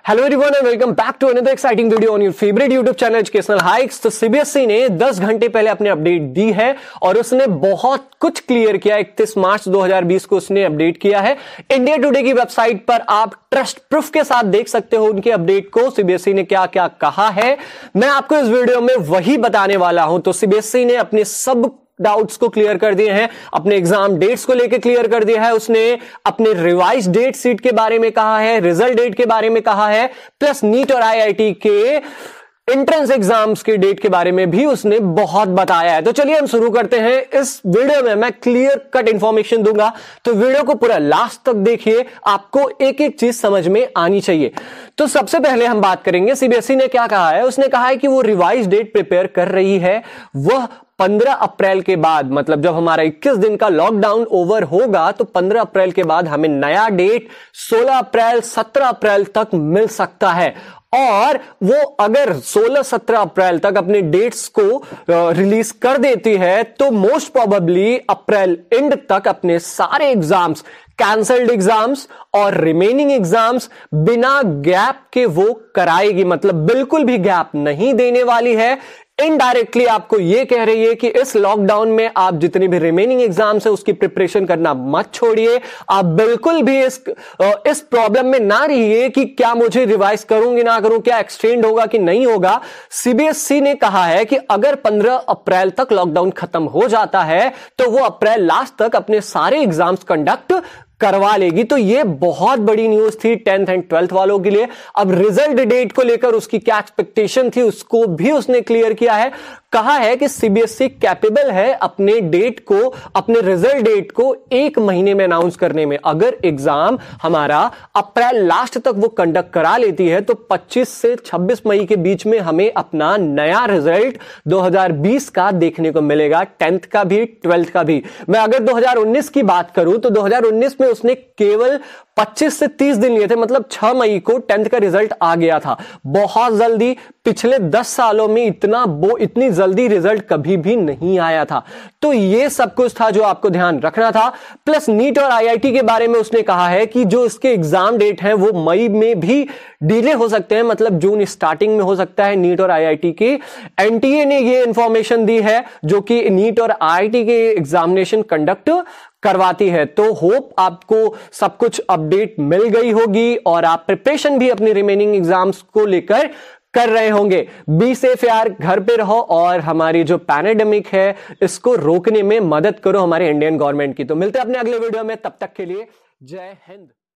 Hello everyone and welcome back to another exciting video on your favourite YouTube channel Educational Hikes. तो CBSE ने 10 घंटे पहले अपने update दी है और उसने बहुत कुछ क्लियर किया। 31 मार्च 2020 को उसने अपडेट किया है। इंडिया टुडे की वेबसाइट पर आप ट्रस्ट प्रूफ के साथ देख सकते हो उनके अपडेट को, सीबीएसई ने क्या क्या कहा है। मैं आपको इस वीडियो में वही बताने वाला हूं। तो सीबीएसई ने अपने सब डाउट्स को क्लियर कर दिए हैं, अपने एग्जाम डेट्स को लेकर क्लियर कर दिया है, उसने अपने रिवाइज डेट सीट के बारे में कहा है, रिजल्ट डेट के बारे में कहा है, प्लस नीट और आईआईटी के एंट्रेंस एग्जाम्स के डेट के बारे में भी उसने बहुत बताया है। तो चलिए हम शुरू करते हैं। इस वीडियो में मैं क्लियर कट इंफॉर्मेशन दूंगा, तो वीडियो को पूरा लास्ट तक देखिए, आपको एक एक चीज समझ में आनी चाहिए। तो सबसे पहले हम बात करेंगे सीबीएसई ने क्या कहा है। उसने कहा है कि वो रिवाइज डेट प्रिपेयर कर रही है, वह 15 अप्रैल के बाद, मतलब जब हमारा 21 दिन का लॉकडाउन ओवर होगा तो 15 अप्रैल के बाद हमें नया डेट 16 अप्रैल 17 अप्रैल तक मिल सकता है। और वो अगर 16-17 अप्रैल तक अपने डेट्स को रिलीज कर देती है तो मोस्ट प्रोबेबली अप्रैल एंड तक अपने सारे एग्जाम्स, कैंसल्ड एग्जाम्स और रिमेनिंग एग्जाम्स बिना गैप के वो कराएगी, मतलब बिल्कुल भी गैप नहीं देने वाली है। इनडायरेक्टली आपको यह कह रही है कि इस लॉकडाउन में आप जितनी भी रिमेनिंग एग्जाम्स है उसकी प्रिपरेशन करना मत छोड़िए। आप बिल्कुल भी इस प्रॉब्लम में ना रहिए कि क्या मुझे रिवाइज करूंगी ना करूं, क्या एक्सटेंड होगा कि नहीं होगा। सीबीएसई ने कहा है कि अगर 15 अप्रैल तक लॉकडाउन खत्म हो जाता है तो वो अप्रैल लास्ट तक अपने सारे एग्जाम्स कंडक्ट करवा लेगी। तो ये बहुत बड़ी न्यूज थी 10th एंड 12th वालों के लिए। अब रिजल्ट डेट को लेकर उसकी क्या एक्सपेक्टेशन थी उसको भी उसने क्लियर किया है। कहा है कि सीबीएसई कैपेबल है अपने डेट को, अपने रिजल्ट डेट को 1 महीने में अनाउंस करने में। अगर एग्जाम हमारा अप्रैल लास्ट तक वो कंडक्ट करा लेती है तो 25 से 26 मई के बीच में हमें अपना नया रिजल्ट 2020 का देखने को मिलेगा, 10th का भी 12th का भी। मैं अगर 2019 की बात करूं तो 2019 में उसने केवल 25 से 30 दिन लिए थे, मतलब 6 मई को 10th का रिजल्ट आ गया था। बहुत जल्दी, पिछले 10 सालों में इतनी जल्दी रिजल्ट कभी भी नहीं आया था। तो ये सब कुछ था जो आपको ध्यान रखना था। प्लस नीट और आईआईटी के बारे में उसने कहा है कि जो इसके एग्जाम डेट हैं वो मई में भी डिले हो सकते हैं, मतलब जून स्टार्टिंग में हो सकता है नीट और आईआईटी की। एनटीए ने ये इंफॉर्मेशन दी है जो कि नीट और आईआईटी के एग्जामिनेशन कंडक्ट करवाती है। तो होप आपको सब कुछ अपडेट मिल गई होगी और आप प्रिपरेशन भी अपनी रिमेनिंग एग्जाम्स को लेकर कर रहे होंगे। बी सेफ यार, घर पे रहो और हमारी जो पैंडेमिक है इसको रोकने में मदद करो हमारे इंडियन गवर्नमेंट की। तो मिलते हैं अपने अगले वीडियो में, तब तक के लिए जय हिंद।